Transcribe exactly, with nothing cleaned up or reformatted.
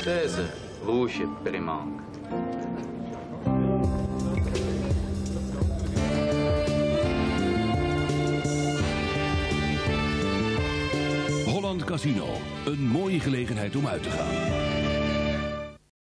seize, rouge Perimanque. Holland Casino, een mooie gelegenheid om uit te gaan.